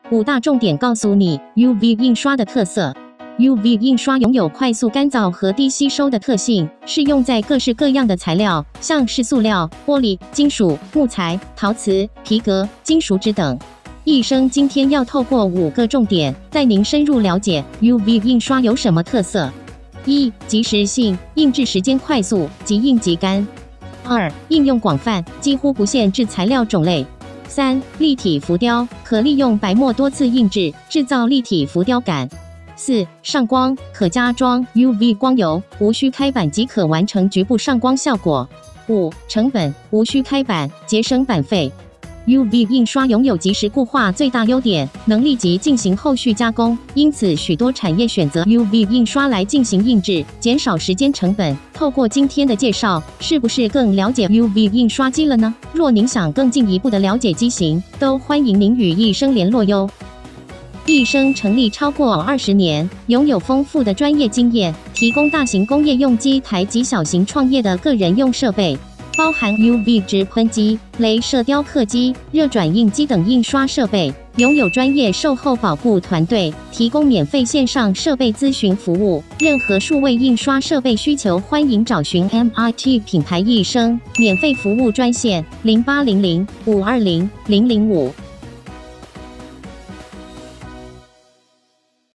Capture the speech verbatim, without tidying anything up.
五大重点告诉你 U V 印刷的特色。U V 印刷拥有快速干燥和低吸收的特性，适用在各式各样的材料，像是塑料、玻璃、金属、木材、陶瓷、皮革、金属纸等。易生今天要透过五个重点，带您深入了解 U V 印刷有什么特色。一、即时性，印制时间快速，即印即干。二、应用广泛，几乎不限制材料种类。三、立体浮雕，可利用白墨多次印制，制造立体浮雕感。四、上光，可加装 U V 光油，无需开板即可完成局部上光效果。五、成本，无需开板，节省板费。U V 印刷拥有即时固化最大优点，能立即进行后续加工，因此许多产业选择 U V 印刷来进行印制，减少时间成本。透过今天的介绍，是不是更了解 U V 印刷机了呢？若您想更进一步的了解机型，都欢迎您与易生联络哟。易生成立超过二十年，拥有丰富的专业经验，提供大型工业用机台及小型创业的个人用设备。包含 U V 直喷机、雷射雕刻机、热转印机等印刷设备，拥有专业售后保护团队，提供免费线上设备咨询服务。任何数位印刷设备需求，欢迎找寻 M I T 品牌易生免费服务专线零八零零五二零零零五。